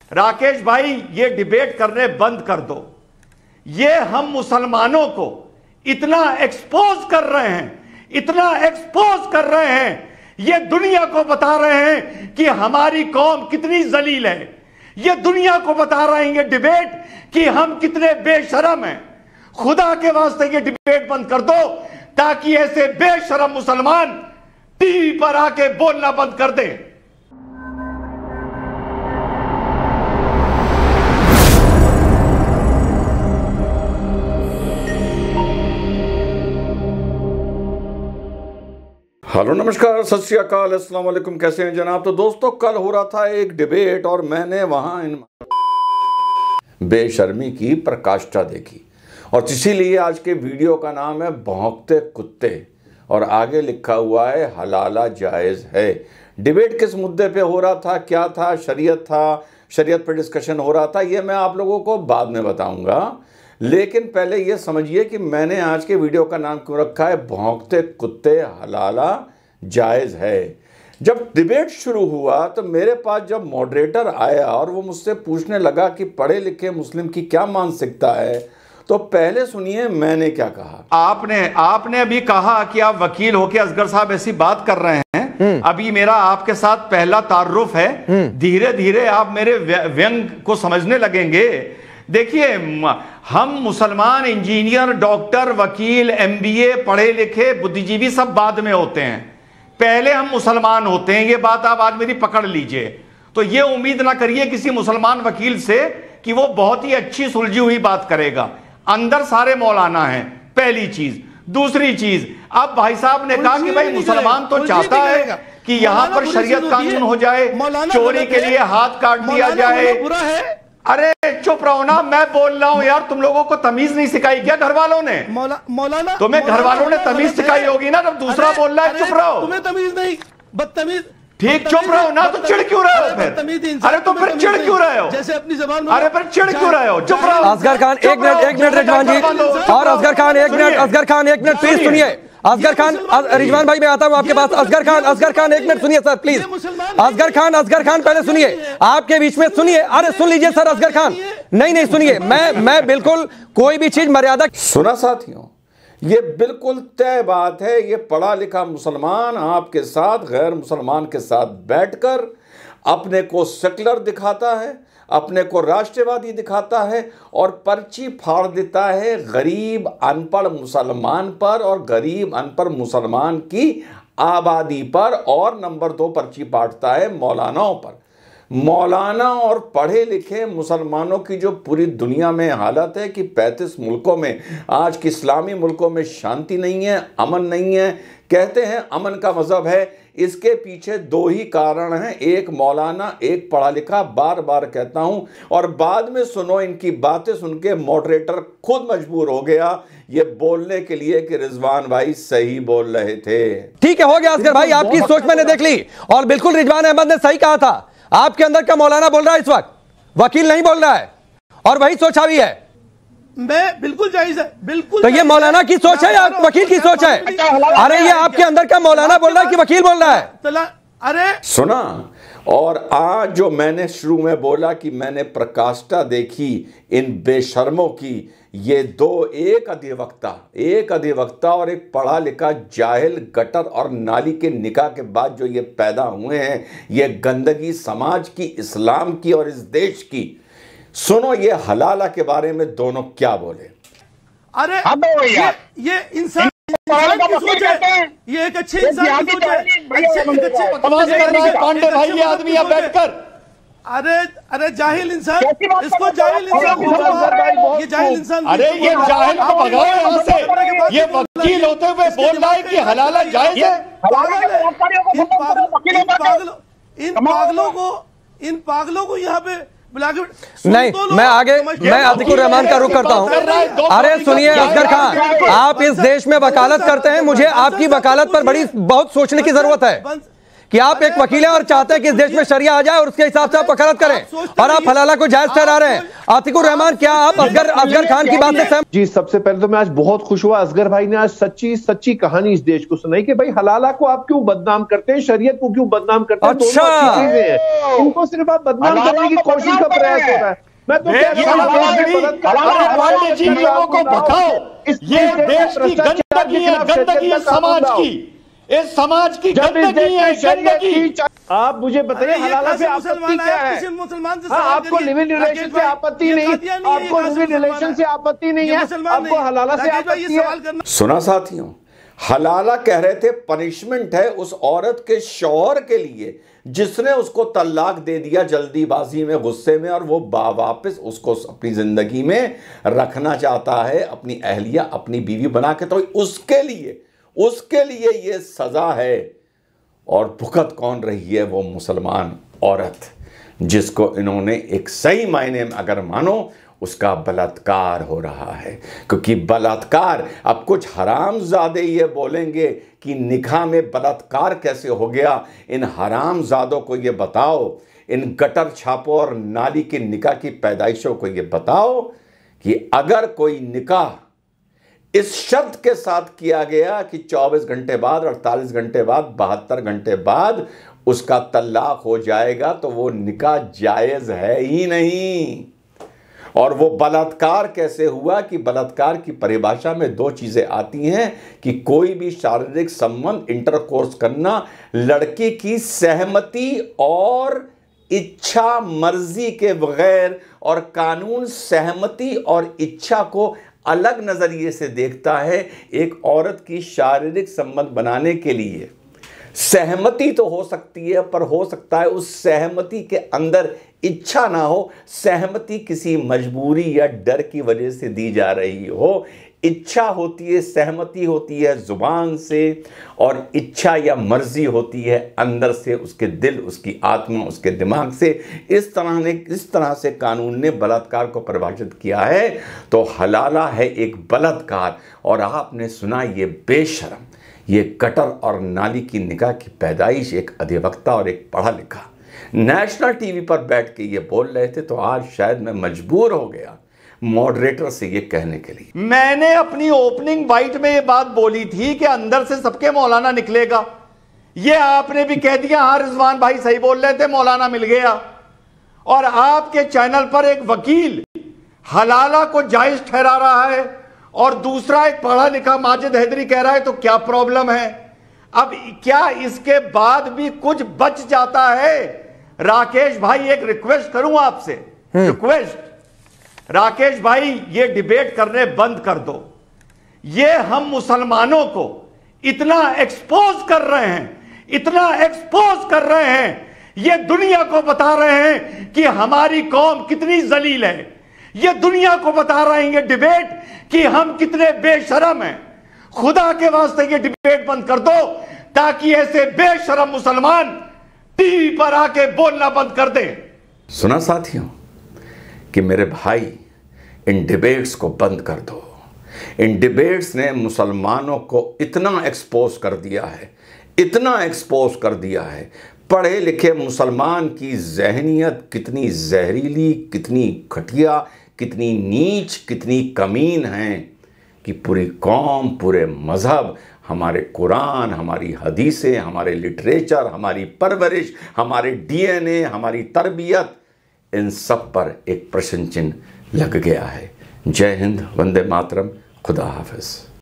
राकेश भाई ये डिबेट करने बंद कर दो। ये हम मुसलमानों को इतना एक्सपोज कर रहे हैं, इतना एक्सपोज कर रहे हैं, ये दुनिया को बता रहे हैं कि हमारी कौम कितनी जलील है। ये दुनिया को बता रहे हैं ये डिबेट कि हम कितने बेशरम हैं। खुदा के वास्ते ये डिबेट बंद कर दो ताकि ऐसे बेशरम मुसलमान टीवी पर आके बोलना बंद कर दें। हेलो नमस्कार सत श्री अकाल अस्सलाम वालेकुम, कैसे हैं जनाब। तो दोस्तों कल हो रहा था एक डिबेट और मैंने वहां इन बेशर्मी की प्रकाष्ठा देखी और इसीलिए आज के वीडियो का नाम है भौंकते कुत्ते और आगे लिखा हुआ है हलाला जायज़ है। डिबेट किस मुद्दे पे हो रहा था, क्या था, शरीयत पे डिस्कशन हो रहा था, ये मैं आप लोगों को बाद में बताऊंगा। लेकिन पहले ये समझिए कि मैंने आज के वीडियो का नाम क्यों रखा है भौंकते कुत्ते हलाला जायज़ है। जब डिबेट शुरू हुआ तो मेरे पास जब मॉडरेटर आया और वो मुझसे पूछने लगा कि पढ़े लिखे मुस्लिम की क्या मानसिकता है, तो पहले सुनिए मैंने क्या कहा। आपने अभी कहा कि आप वकील होके असगर साहब ऐसी बात कर रहे हैं। अभी मेरा आपके साथ पहला तारुफ है, धीरे धीरे आप मेरे व्यंग को समझने लगेंगे। देखिए, हम मुसलमान इंजीनियर, डॉक्टर, वकील, एमबीए पढ़े लिखे बुद्धिजीवी सब बाद में होते हैं, पहले हम मुसलमान होते हैं। ये बात आप आज मेरी पकड़ लीजिए। तो ये उम्मीद ना करिए किसी मुसलमान वकील से कि वो बहुत ही अच्छी सुलझी हुई बात करेगा। अंदर सारे मौलाना हैं, पहली चीज। दूसरी चीज, अब भाई साहब ने कहा कि भाई मुसलमान तो चाहता है कि यहां पर शरीयत कानून हो जाए, चोरी के लिए हाथ काट दिया जाए। अरे चुप रहो ना, मैं बोल रहा हूं यार। तुम लोगों को तमीज नहीं सिखाई क्या घर वालों ने? मौलाना तुम्हें घर वालों ने तमीज सिखाई होगी ना, जब दूसरा बोल रहा है चुप रहो। तुम्हें तमीज नहीं, बदतमीज। ठीक, चुप रहो ना। तो चिढ़ क्यों रहे हो फिर? अरे तो फिर चिढ़ क्यों रहे हो? जैसे अपनी जबान। अरे फिर चिढ़ क्यों रहे हो? चुप रहो। असगर खान एक मिनट रिजवान जी, और असगर खान एक मिनट प्लीज सुनिए। असगर खान, रिजवान भाई मैं आता हूं आपके पास। असगर खान एक मिनट सुनिए सर प्लीज। असगर खान पहले सुनिए, आपके बीच में सुनिए। अरे सुन लीजिए सर असगर खान। नहीं सुनिए, मैं बिल्कुल कोई भी चीज मर्यादा। सुना साथियों, ये बिल्कुल तय बात है। ये पढ़ा लिखा मुसलमान आपके साथ गैर मुसलमान के साथ बैठकर अपने को सेकुलर दिखाता है, अपने को राष्ट्रवादी दिखाता है और पर्ची फाड़ देता है गरीब अनपढ़ मुसलमान पर और गरीब अनपढ़ मुसलमान की आबादी पर, और नंबर 2 पर्ची फाड़ता है मौलानाओं पर। मौलाना और पढ़े लिखे मुसलमानों की जो पूरी दुनिया में हालत है कि 35 मुल्कों में आज के इस्लामी मुल्कों में शांति नहीं है, अमन नहीं है। कहते हैं अमन का मज़हब है, इसके पीछे 2 ही कारण हैं, एक मौलाना एक पढ़ा लिखा। बार बार कहता हूं और बाद में सुनो, इनकी बातें सुन के मॉडरेटर खुद मजबूर हो गया ये बोलने के लिए कि रिजवान भाई सही बोल रहे थे। ठीक है, हो गया असगर भाई, आपकी सोच मैंने देख ली और बिल्कुल रिजवान अहमद ने सही कहा था। आपके अंदर का मौलाना बोल रहा है इस वक्त, वकील नहीं बोल रहा है, और वही सोचा भी है। मैं बिल्कुल जायज है, बिल्कुल। तो ये मौलाना की सोच है या वकील की सोच है? अरे ये आपके अंदर का मौलाना बोल रहा है कि वकील बोल रहा है? अरे सुना। और आज जो मैंने शुरू में बोला कि मैंने प्रकाष्ठा देखी इन बेशर्मों की, ये 2, एक अधिवक्ता और एक पढ़ा लिखा जाहिल गटर और नाली के निकाह के बाद जो ये पैदा हुए हैं, ये गंदगी समाज की, इस्लाम की और इस देश की। सुनो ये हलाला के बारे में दोनों क्या बोले। अरे ये इंसान की सोच है, ये एक अच्छे इंसान की सोच है। पांडे भाई ये आदमी यहाँ बैठकर, अरे जाहिल इंसान, इसको जाहिल इंसान, ये जाहिल इंसान। अरे ये जाहिल को भगाओ यहाँ से। ये वकील होते हुए बोल रहा है कि हलाला जायज है। इन पागलों को यहाँ पे नहीं, मैं आतिकुर रहमान का रुख करता हूं। अरे सुनिए असगर खान, आप इस देश में वकालत करते हैं, मुझे आपकी वकालत पर बहुत सोचने की जरूरत है। कि आप एक वकील हैं और चाहते हैं कि इस देश में शरिया आ जाए और उसके हिसाब से आप वकालत करें और आप हलाला को जायज ठहरा रहे हैं। आतिकुर रहमान, क्या आप असगर खान की बात से सहमत? जी, सबसे पहले तो मैं आज बहुत खुश हुआ, असगर भाई ने आज सच्ची कहानी इस देश को सुनाई कि भाई हलाला को आप क्यों बदनाम करते हैं, शरीयत को क्यों बदनाम करते हैं। अच्छा, दोनों अच्छी चीजें हैं, उनको सिर्फ आप बदनाम करने की कोशिश का प्रयास हो रहा है। मैं तो लोगों को भगाओ, ये देश की गंदगी है, गंदगी है समाज की, इस समाज की गंदगी है, गंदगी। आप मुझे बताइए हलाला से आपत्ति क्या है? मुसलमान से आपको लिव इन रिलेशन से आपत्ति नहीं, आपको लिव इन रिलेशन से आपत्ति नहीं है, आपको हलाला से आपत्ति है। सुना साथियों, हलाला कह रहे थे पनिशमेंट है उस औरत के शौहर के लिए जिसने उसको तलाक दे दिया जल्दीबाजी में, गुस्से में, और वो वापस उसको अपनी जिंदगी में रखना चाहता है, अपनी अहलिया, अपनी बीवी बना के। तो उसके लिए ये सजा है। और भुगत कौन रही है? वो मुसलमान औरत, जिसको इन्होंने एक सही मायने में अगर मानो उसका बलात्कार हो रहा है। क्योंकि बलात्कार, अब कुछ हरामजादे ये बोलेंगे कि निकाह में बलात्कार कैसे हो गया। इन हरामजादों को ये बताओ, इन गटर छापों और नाली की निकाह की पैदाइशों को ये बताओ कि अगर कोई निकाह इस शर्त के साथ किया गया कि 24 घंटे बाद, 48 घंटे बाद, 72 घंटे बाद उसका तलाक हो जाएगा, तो वो निकाह जायज़ है ही नहीं। और वो बलात्कार कैसे हुआ कि बलात्कार की परिभाषा में दो चीज़ें आती हैं कि कोई भी शारीरिक संबंध, इंटरकोर्स करना लड़की की सहमति और इच्छा मर्जी के बगैर, और कानून सहमति और इच्छा को अलग नज़रिए से देखता है। एक औरत की शारीरिक संबंध बनाने के लिए सहमति तो हो सकती है, पर हो सकता है उस सहमति के अंदर इच्छा ना हो, सहमति किसी मजबूरी या डर की वजह से दी जा रही हो। इच्छा होती है, सहमति होती है जुबान से, और इच्छा या मर्जी होती है अंदर से, उसके दिल, उसकी आत्मा, उसके दिमाग से। इस तरह से कानून ने बलात्कार को परिभाषित किया है। तो हलाला है एक बलात्कार। और आपने सुना ये बेशरम, ये कटर और नाली की निकाह की पैदाइश एक अधिवक्ता और एक पढ़ा लिखा नेशनल टीवी पर बैठ के ये बोल रहे थे। तो आज शायद मैं मजबूर हो गया मॉडरेटर से ये कहने के लिए। मैंने अपनी ओपनिंग बाइट में ये बात बोली थी कि अंदर से सबके मौलाना निकलेगा। ये आपने भी कह दिया, हाँ रिजवान भाई सही बोल रहे थे, मौलाना मिल गया। और आपके चैनल पर एक वकील हलाला को जायज ठहरा रहा है और दूसरा एक पढ़ा लिखा माजिद हैदरी कह रहा है। तो क्या प्रॉब्लम है? अब क्या इसके बाद भी कुछ बच जाता है? राकेश भाई, एक रिक्वेस्ट करूं आपसे, रिक्वेस्ट, राकेश भाई, ये डिबेट करने बंद कर दो। ये हम मुसलमानों को इतना एक्सपोज कर रहे हैं, इतना एक्सपोज कर रहे हैं, ये दुनिया को बता रहे हैं कि हमारी कौम कितनी जलील है। ये दुनिया को बता रहे हैं ये डिबेट कि हम कितने बेशरम हैं। खुदा के वास्ते ये डिबेट बंद कर दो ताकि ऐसे बेशरम मुसलमान टीवी पर आके बोलना बंद कर दें। सुना साथियों कि मेरे भाई, इन डिबेट्स को बंद कर दो। इन डिबेट्स ने मुसलमानों को इतना एक्सपोज कर दिया है, इतना एक्सपोज कर दिया है। पढ़े लिखे मुसलमान की ज़हनियत कितनी जहरीली, कितनी घटिया, कितनी नीच, कितनी कमीन है कि पूरी कौम, पूरे मज़हब, हमारे कुरान, हमारी हदीसें, हमारे लिटरेचर, हमारी परवरिश, हमारे डीएनए, हमारी तरबियत, इन सब पर एक प्रश्न चिन्ह लग गया है। जय हिंद, वंदे मातरम, खुदा हाफिज़।